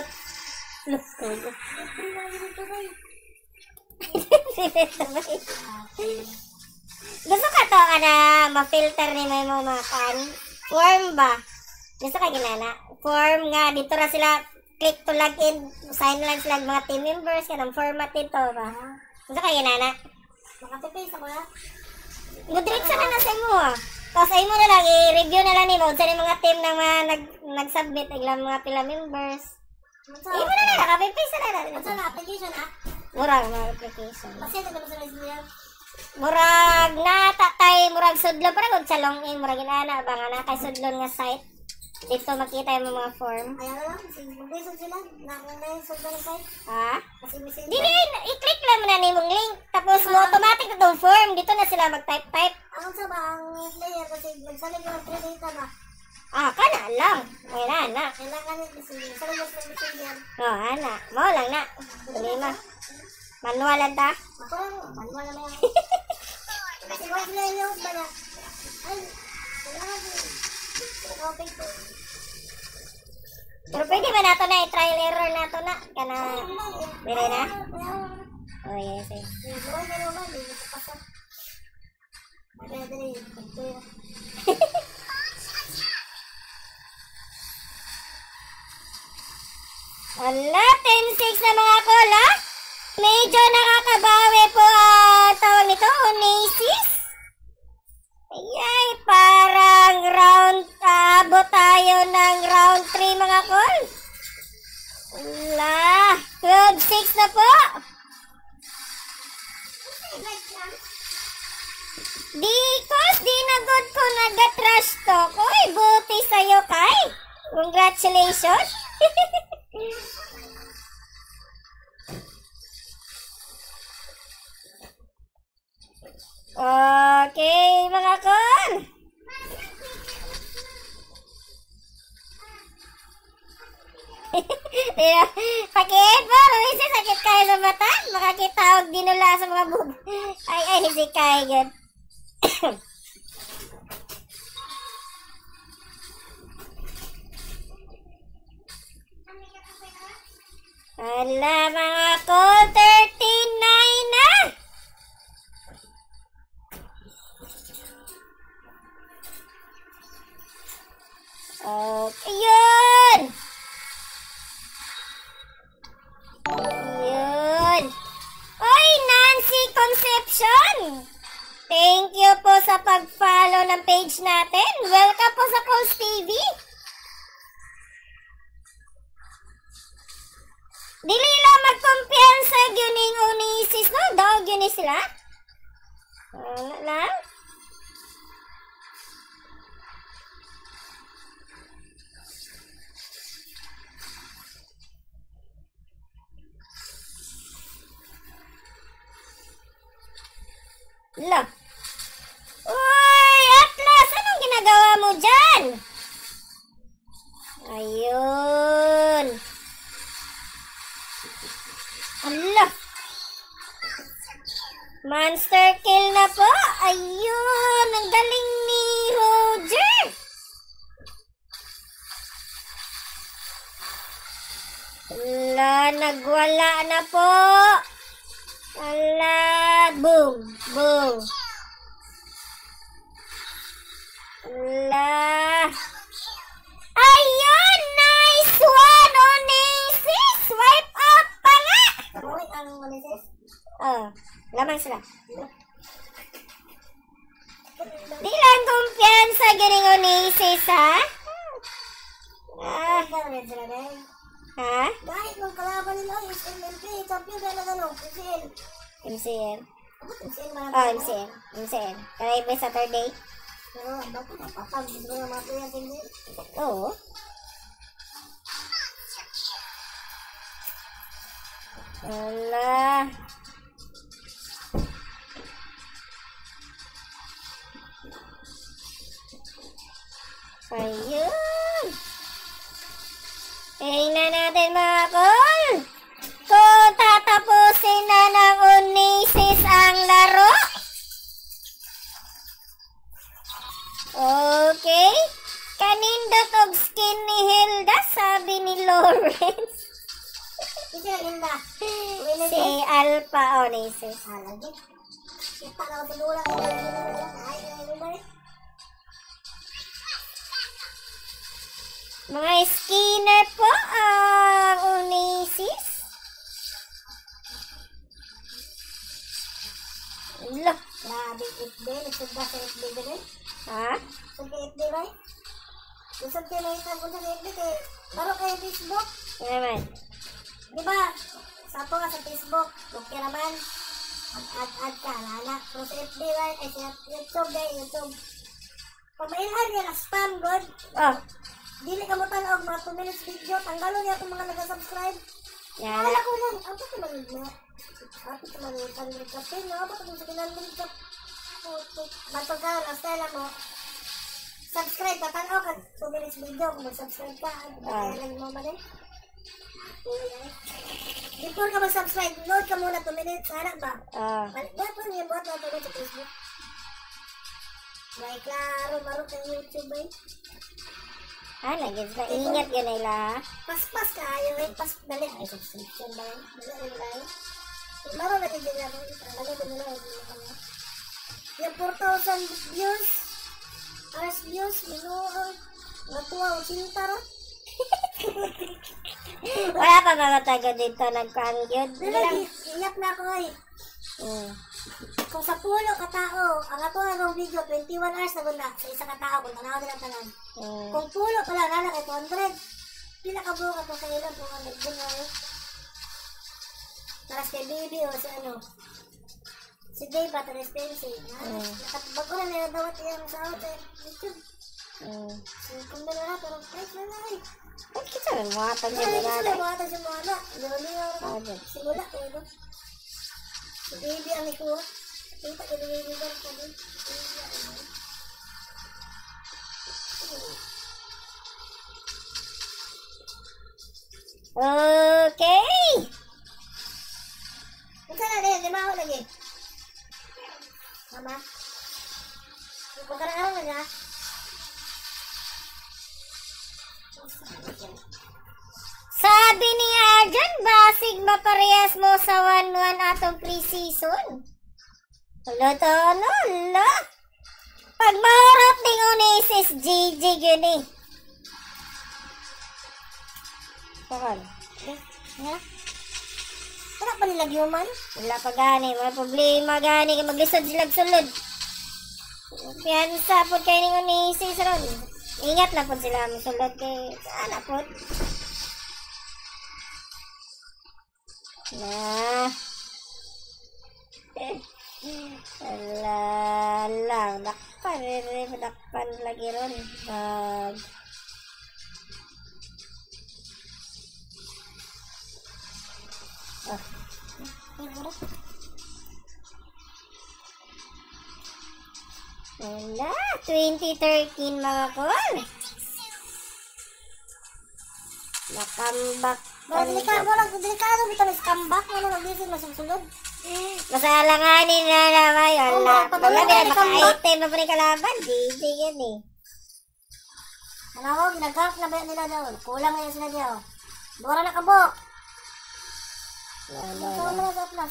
A: Gusto ka to ka na ma-filter ni may mga kan? Form ba? Gusto ka ginana? Form nga, dito na sila click to login, sign lang sila mga team members, kanang format dito ba? Gusto ka ginana?
B: Makatipis ako na.
A: Mudritsa na na sa imo ah. Tapos ay mo na lang, i-review na lang ni mo sa mga team na mga nag-submit, ilang mga pila members. Imo na lang, nakapipis na lang.
B: Ano na application ah?
A: Murag mga application.
B: Kasi ito na sa Nigeria.
A: Murag natatay, murag sudlon. Parang kung salong murag inana ba nga na kay sudlon nga site. Dito makita yung mga form.
B: Ayan na lang, mag-desod sila. Nakakasod na site.
A: Ha?
B: Kasi message.
A: Dili, i-click lang mo na ni mong link. Tapos mo automatic na itong form. Dito na sila mag-type-type.
B: Ang sa ba, ang player kasi magsalig yung 3 data ba?
A: Ah, kana lang. Ay na, na.
B: Kailangan nyo kasi salig yung messenger.
A: Oh, ana. Mo lang na. Lima. Manualan ta.
B: Ako lang, manual na yan. Kasi voice na yung ba na? Ay, kailangan ko. Okay po.
A: Pero pwede ba nato na i-trial error nato na? Kana, dire na? Oh, yes, yes. Ala, 10-6 na mga kol, ha? Medyo nakakabawi po tawag nito, Oasis. Ayay, parang round, abot tayo ng round 3 mga kol. Ala, 12-6 na po. Di na good ko nag-trash to. Uy, buti sa'yo, Kai. Congratulations. Okay, mga kol. Sakit po, Luis, sakit kayo sa mata. Makakitawag dinula sa mga bub. Ay, si Kai, good. Ala, mga kol, 39 na. Okay, yun. Yun. Oy, Nancy Conception. Thank you po sa pag-follow ng page natin. Welcome po sa Pulse TV. Dili lang magkumpiyansa gyuning Oasis, no? Daw gyuni sila. Wala lang. Lah. Uy, Atlas, anong ginagawa mo dyan? Ayun. Allah. Monster kill na po. Ayun, ang galing ni Roger. Allah, nagwala na po. Allah, boom, boom. Allah. Ayun, nice one, Oasis. Swipe out pa nga. Oh, lamang sila. Di lang kumpiyansa ganing Oasis, ha? Ha?
B: Dahil nung kalaban nila is MLP, champion na ano, MCL.
A: MCL?
B: MCL mga
A: Oh, MCL. MCL. Kaya may Saturday?
B: Pero, ba't napapag, gusto ko na mga tuyan, hindi.
A: Oo. Ala. Ayun. Tingnan natin mga kol. Kung tatapusin na ng Oasis ang laro. Okay. Kanindot og skin ni Hilda, sabi ni Lawrence.
B: Hindi na Linda.
A: Si Alpha Oasis.
B: Lagi. Kita na ako sa lula. Ay, Linda rin.
A: Mga skinner po ang Oasis. Look.
B: Grabe, FB. Nagsugba sa FB din.
A: Ha?
B: Sugba FB ba? Gusto ko na yung punta sa FB kay baro kayo Facebook.
A: Yan naman.
B: Di ba? Sapo nga sa Facebook. Okay naman. Add ka. Anak. Pero sa FB ba? Ay sa YouTube guys. YouTube. Pag mailhan niya na spam god.
A: Oh.
B: Dili ka mo tanaw mga 2 minutes video. Tanggalon niya itong mga nag-subscribe.
A: Yan.
B: Wala ko lang. Ang pati malig na. Ang pati malig ka. Kapin na. Ba't kung sa kinanlig ka. Ba't ka. Last time mo. Subscribe ka. Tanaw ka. 2 minutes video. Kung mag-subscribe ka. Kaya lang mo ba din? Before ka mag-subscribe, load ka muna 2 minutes. Harap ba? Buat mo niya. Buat mo sa Facebook. May klaro. Marot ang YouTube ba eh.
A: Lagi sila. Ingat yun nila.
B: Pas-pas kayo eh. Dali. Ay, subscription ba? Dali lang. Laro na din nila. Dali ko nila. Yung 4,000 views. Hours views. Minuang. Natuwa. 80 ro.
A: Wala pa mga taga dito. Nagkuhan yun.
B: Dali. Iyak na ako eh. Kung sa pulo katao, ang ato nga video, 21 hours na guna sa isa katao kung tanaw din ang tanan. Kung pulo pala, nana kay 200. Pila ka buka kung sa ilan, 200 din nga eh. Taras kay Bibi o si ano. Si Dave at Respensi. Bago na nila dawat iyang sa auto eh. YouTube. So, kung meron na, pero price na na eh.
A: Ba't kita rin mga tagya
B: Ay,
A: nila?
B: sila mga tagya mga na. Simula ko ito. Si Baby ang ikuha. Kita ko yung baby ba ko din.
A: Okay!
B: Kung saan na rin, lima ako lagi. Mama? Kung karang na niya.
A: Sabi ni Arjan, basig maparehas mo sa 1-1 atong pre-season. Luto, no? Lo? Pag mahurot ni Unesis, GG yun eh. Bakal?
B: Yeah. Wala pa nila human?
A: Wala pa gani. May problema gani. Maglisod sila sulod. Piyansa po kayo ni Unesis ron. Ingat na po sila sulod kay sana po. Nah. Alah, dakpan lagi ron. Wala, 2013 mga kol. Nakambak.
B: Delikado bito na comeback na mag-visit masusunod.
A: Masalanganin na naman. Wala.
B: Patuloy
A: Wala
B: na
A: na maka-item na pa rin kalaban. GG yan eh.
B: Ano ko, ginagap na ba nila daw? Kulang na yun sila daw. Dora na kabok. Ito na sa plus.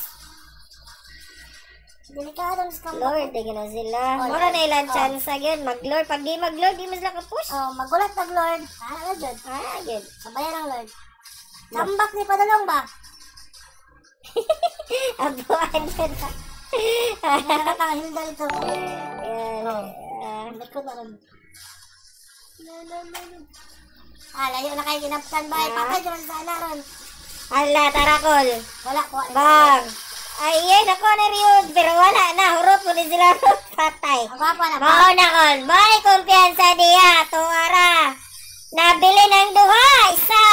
B: Delikado na comeback.
A: Lord, di na sila. Mura na ilang chance again. Mag-lord. Pag di mag-lord, di mo sila ka-push.
B: Magulat na Lord. Ano dyan?
A: Agad.
B: Sabayan ang Lord. Comeback ni Padalong ba?
A: Abuan na na.
B: Nakakatang hilda ito.
A: Yan.
B: Likod na rin. Layo na kayo kinaptan ba? Patay dyan sa alaron.
A: Hala, tarakol.
B: Wala po.
A: Bang. Ay, nako na rin. Pero wala na. Hurot mo din sila. Patay.
B: Ang gwapa na.
A: Mao na kon. May kumpiyansa diya. Tuwara. Nabili ng duha. Isa.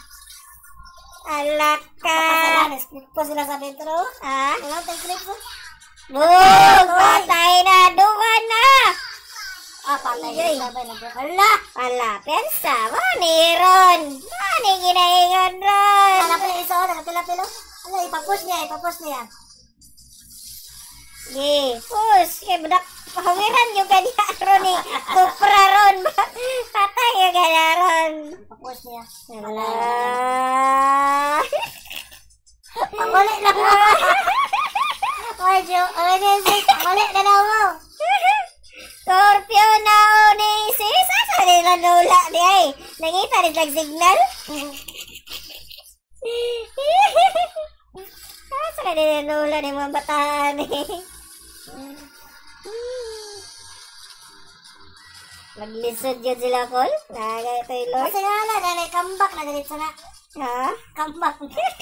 A: Alaka.
B: Script po sila sa dentro.
A: Ha?
B: Wala tayong script po.
A: Boom! Patay na. Duha na.
B: Patay. Wala.
A: Wala. Pensa. Maniron. Mani ginaingon ron.
B: Hanapin yung isa. Nagpila-pilo. Ano, ipapush niya.
A: Ye. Push. Kaya budak. Pahawiran yung kanya ron eh. Kupra ron. Patay yung kanya ron.
B: Ipapush niya.
A: Wala.
B: Pangulit lang mo. Oy, Joe. Pangulit na lang mo.
A: Scorpio na Unesis. Asa nila nula di ay. Nangita rin lang signal. Asa nila nula ni mga bataan eh. Maglisod yun sila, Col. Nagay ito yung Lord.
B: Kasi nga na, dahil comeback na ganit sana.
A: Ha?
B: Comeback.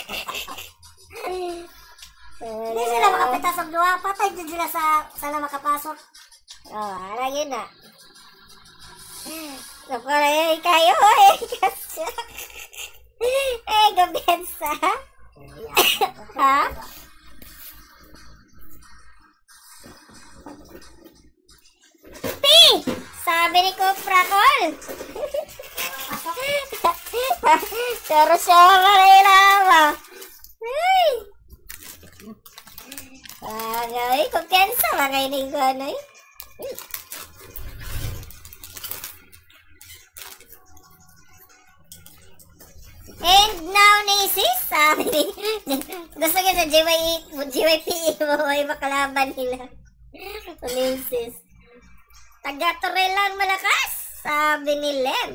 B: Hindi sila makapitas ang luha. Patay din sila sa sana makapasok.
A: Harang yun na. Napala yun kayo eh. Kasi. Gabensa. Ha? Pi! Sabi ni Kopra Col. Pero siya marilama. Ay! Bagay, kumpiyansa mga inigo ano eh. And now, Nasis, sabi ni, gusto niya sa GYPE mo, may makalaban nila. Nasis. Taga-Torre lang malakas, sabi ni Lem.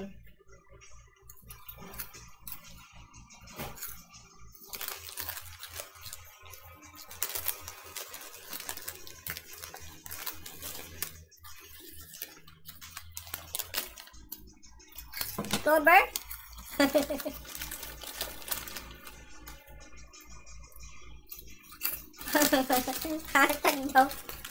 A: Cover? Hatag daw.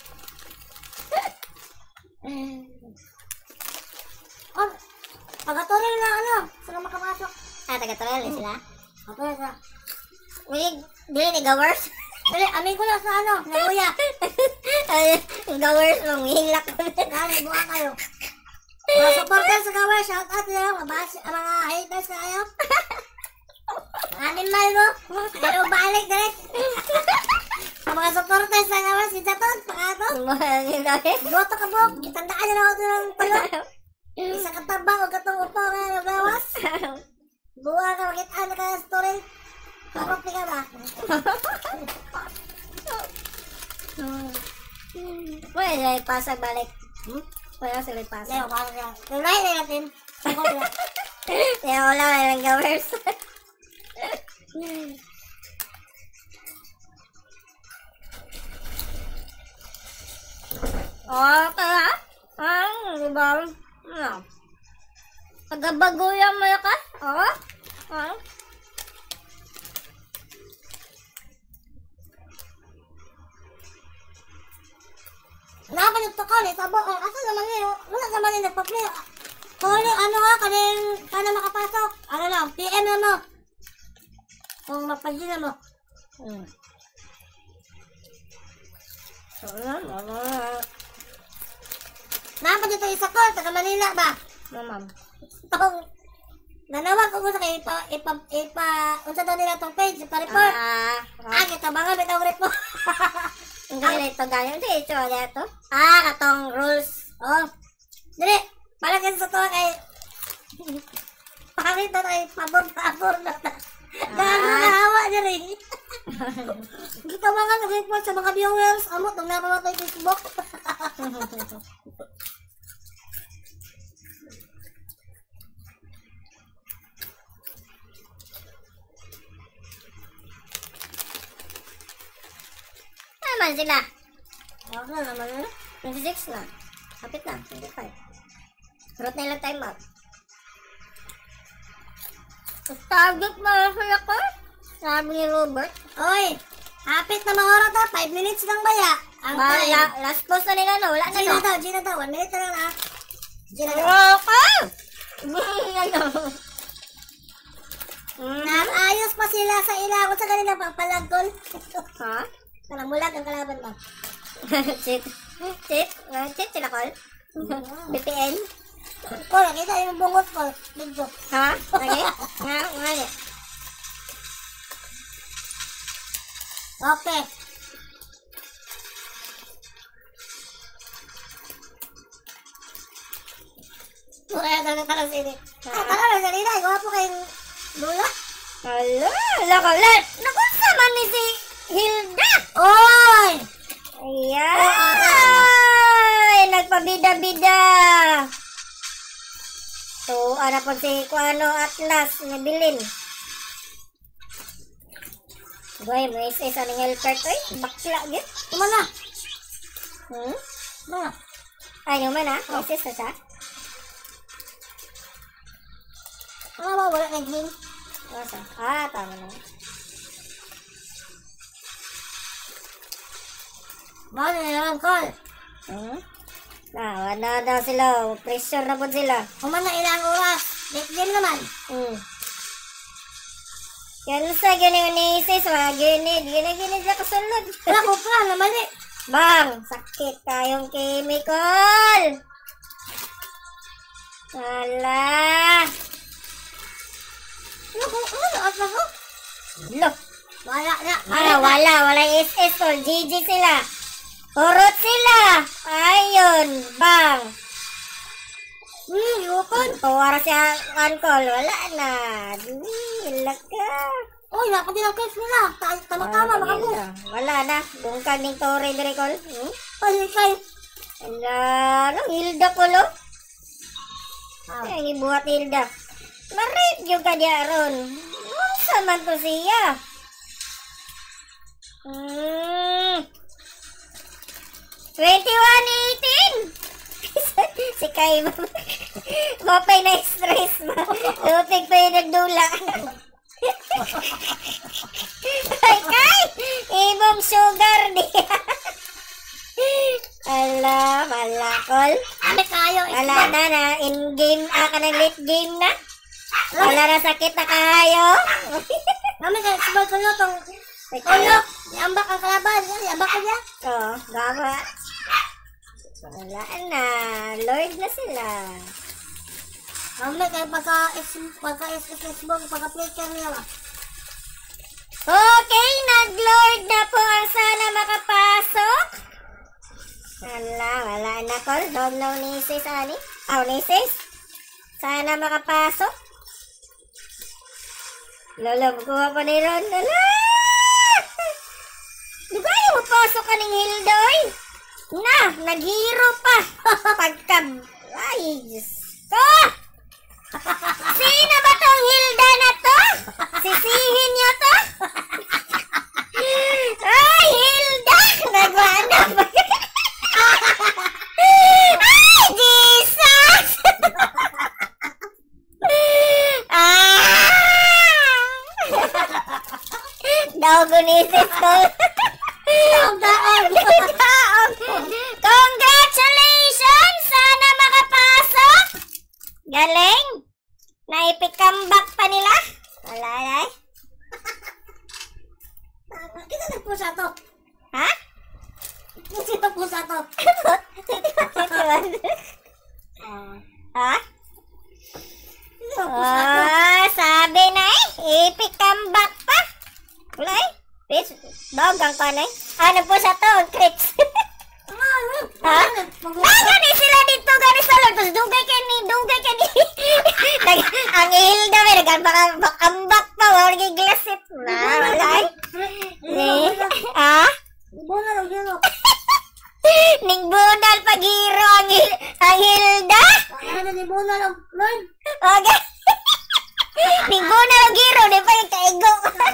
B: Oh, taga-Torre na ano, sila makapasok.
A: Taga-Torre lang sila?
B: Okay, sila.
A: Dili ni Gawers?
B: Dali, amigo lang sa ano, naguya.
A: Gawers mong hilak ko na.
B: Dali, buka kayo. Mga supporters sa Gawers, shout out nila, mga haters na kayo. Animal mo, pero balik direct. Mga supporters sa Gawers, si Jaton, pangato. Goto ka po, itandaan nyo na ako doon ng tulo. Isa katabang o katong upo ka ng gawas. Buwa ka, makitaan na ka sa story. Karopi ka ba?
A: Wala, ipasag balik. Wala sila ipasag.
B: Leo, parang yan. Tuloy na natin.
A: Kaya wala na lang Gawers. Kaya? Diba? Tagabaguyan mo ka?
B: Nakapalit to call, sabo. Asa naman yun? Wala naman yun nagpa-play. Call, ano nga, kanin, kana makapasok. Ano lang, PM na mo. Kung mapagin na mo. Nakapalit to isa call, taga Manila ba?
A: Ma'am.
B: Tong, nanawag ko sa kayo, unsa daw nila tong page, ipa-report. Kita ba nga, may tawag report.
A: Ang galing ito ganyan. Hindi, ito wala ito. Katong rules.
B: Dili, palagyan sa to kay, pangit na kay, pabor na ta. Nahawa niya rin. Kita ba nga, nag-report sa mga viewers, amot, nung napamatay Facebook.
A: Naman sila.
B: Ako na naman yun.
A: 26 na. Kapit na. 25. Root na ilang time out. Target mo sila ko. Sabi ni Robert.
B: Oy, hapit na mga oras ha. 5 minutes lang ba ya? Ang time.
A: Last post na nila no. Wala na no.
B: Gina daw. 1 minute na lang ha. Gina daw.
A: Okay.
B: Nag-ayos pa sila sa ilaw sa kanila pagpalagkol.
A: Ha?
B: Kanang mulag ang kalaban ba?
A: Cheat. Cheat sila call. BPN.
B: Ko, nakita yung bungot ko. Medyo.
A: Ha? Okay? Nga.
B: Okay. Kaya talaga lang sini. Talaga lang sini. Gwapo kayong lula.
A: Hala. Naku, sama ni si Hilda.
B: Oy!
A: Ayan. Nagpabida-bida. So, ano po si Kuano Atlas nabilin. Boy, mo is aning helper to eh. Bakla git.
B: Kumana.
A: Mana? Ay, man ha? Isis na siya?
B: Ano ba? Wala na green.
A: Tama na.
B: Bakit na lang call?
A: Wala daw sila. Pressure na po sila.
B: Kumana ilang oras. Late game naman.
A: Yan sa gini ni Isis. Gini siya kasunod.
B: Wala ko pa. Namali.
A: Bang! Sakit tayong chemical! Wala!
B: Ano at ako?
A: Look!
B: Wala na.
A: Wala SS ko. GG sila. Urot sila. Ayun. Bang.
B: Yukon.
A: Tuwara siya kankol. Wala na. Hilak ka.
B: Oh, dapat din ang case nila. Tama-tama, mga po.
A: Wala na. Bungkag ng tore dire kol.
B: Palikay.
A: Ano, Hilda ko lo. Ay, buhat Hilda. Marit yung ka diya ron. Masa man to siya. 21-18. Si Kai mapay na stress mo. Lutig pa yung nagdula. Ay, Kai! Ibong sugar niya. Ala, malakol.
B: Ano kayo?
A: Wala na. In-game, ka ng late game na. Wala na sakit na kayo.
B: Kami kayo, subal ko nyo itong ulo. Iambak ang kalaban. Iambak ko niya.
A: Oo, gama. Wala na. Lord na sila.
B: Kami kayo pagka-Facebook, pagka-play ka niya.
A: Okay, nag-Lord na po ang sana makapasok. Wala na call. Dog na unisis, ani? Unisis? Sana makapasok. Lolo, magkuha pa ni Ron. Lala! Di ba yung mapasok ka ng Hildoy? Na, naghiro pa. Pagka... Ay, Diyos ko! Sino ba tong Hilda na to? Sisihin niyo to? Ay, Hilda! Nagwana ba? Ay, Jesus! Daw gunisis ko. Congratulations! Sana makapasok! Galing! Naipikambak pa nila? Wala na eh.
B: Kita nagpusa to.
A: Ha?
B: Sino pusa to?
A: Ha?
B: Sino pusa to?
A: Sabi na eh. Ipikambak pa. Wala eh. Dogang ka na eh. Ano po sa to? Crips. Ha? Gani sila dito, gani sa lord. Tapos dugay ka ni. Ang Hilda may nagambak pa. Wala glasit. Wala eh. Ha?
B: Bona lang yun.
A: Ning budal pagiro ang Hilda.
B: Ano ni Bona lang, Lord?
A: Okay. Ning budal ang giro. Di pa yung kaigo.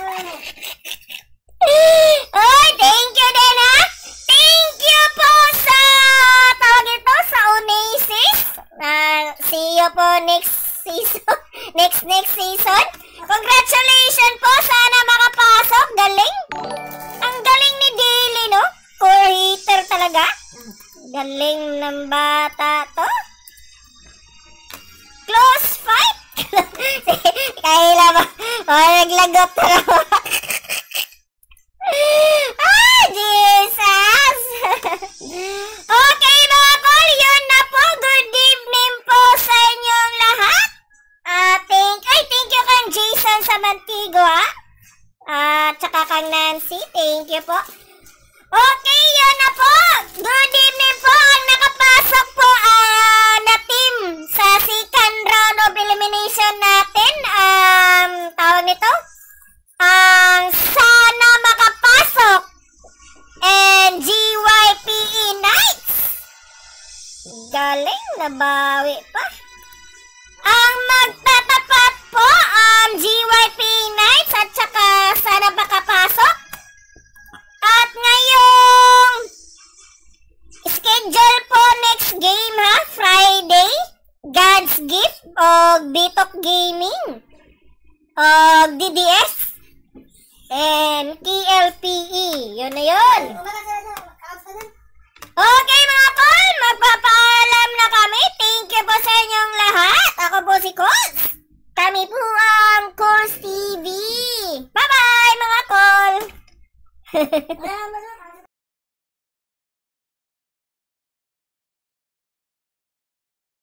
A: Oy, thank you din ha. Thank you po sa tawag ito sa Oasis. See you po next season. Next season. Congratulations po. Sana makapasok. Galing. Ang galing ni Daily, no? Core hitter talaga. Galing ng bata to. Close fight. Kaya ba? Naglagot talaga. Jesus! Okay mga kol, yun na po. Good evening po sa inyong lahat. Thank you kang Jason sa Mantigo tsaka kang Nancy. Thank you po. Okay, yun na po. Good evening po. Ang nakapasok po na team sa second round of elimination natin. Tawag nito? Sana makapasok and GYPE Knights. Galing, nabawi pa. Ang magtatapat po GYPE Knights at saka sana makapasok. At ngayong schedule po next game Friday, God's Gift o Bitok Gaming o DDS and KLPE. Yun na yun. Okay mga tol, magpapaalam na kami. Thank you po sa inyong lahat. Ako po si Cols. Kami po ang Cols TV. Bye-bye mga tol.